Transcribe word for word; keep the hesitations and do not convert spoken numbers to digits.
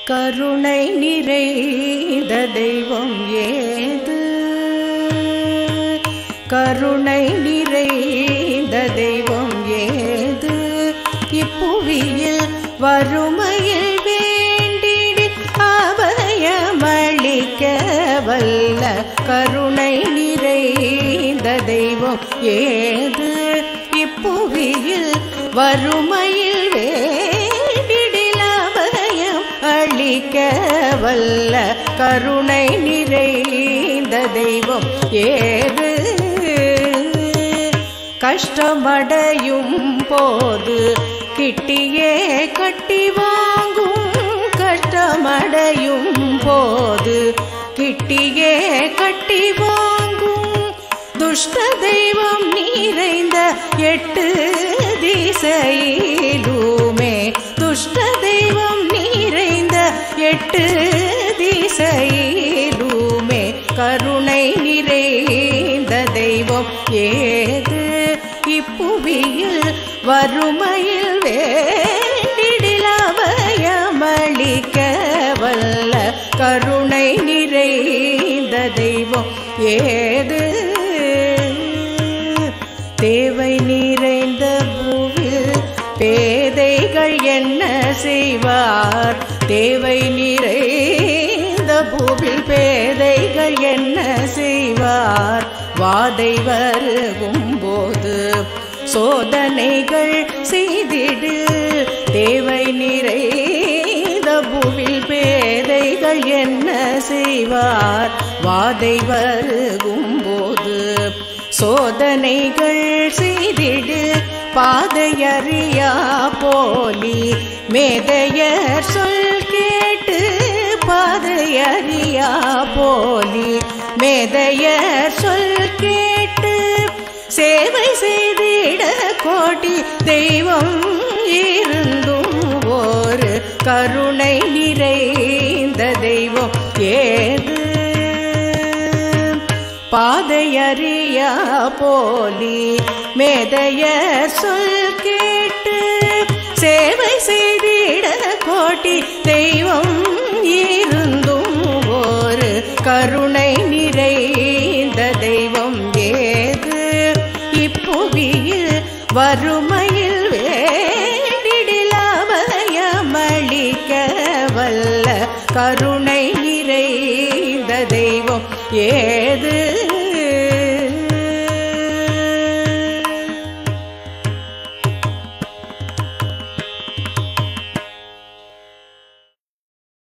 கருணை நிறைந்த தெய்வம் ஏது? கருணை நிறைந்த தெய்வம் ஏது? இப்புவியில் வறுமையில் வேண்டிடி அபயமளிக்க வல்ல கருணை நிறைந்த தெய்வம் ஏது? இப்புவியில் வறுமையில் வேண்டிடில் அபயம் அளிக்க வல்ல கருணை நிறைந்த தெய்வம் ஏது? கஷ்டமடையும் போது கிட்டியே கட்டி வாங்கும், கஷ்டமடையும் போது கிட்டியே கட்டி வாங்கும் துஷ்ட தெய்வம் நிறைந்த எட்டு திசையிலுமே, துஷ்ட தெய்வம் நிறைந்த எட்டு திசையிலுமே கருணை நிறைந்த தெய்வம் ஏது? இப்புவியில் வறுமையில் வேண்டிடில் அபயமளிக்க வல்ல கருணை நிறைந்த தெய்வம் ஏது? தேவை நிறைந்த பூவில் பேதைகள் என்ன செய்வார்? தேவை நிறைந்த பூவில் பேதைகள் என்ன செய்வார்? வாதை வருகும் போது சோதனைகள் செய்திடு. தேவை நிறைந்த பூவில் பேதைகள் என்ன செய்வார்? வாதை வருகும் போது சோதனைகள் செய்திடு. பாதையறியா போலி மேதையர் சொல் கேட்டு, பாதையறியா போலி மேதையர் சொல் கேட்டு சேவை செய்திட கோடி தெய்வம் இருந்தும் ஒரு கருணை நிறைந்த தெய்வம் ஏது? பாதையறியா போலி மேதையர் சொல் கேட்டு சேவை செய்திட கோடி தெய்வம் இருந்தும் ஒரு கருணை நிறைந்த தெய்வம் ஏது? இப்புவியில் வறுமையில் வேண்டிடில் அபயமளிக்க வல்ல கருணை நிறைந்த தெய்வம் ஏது?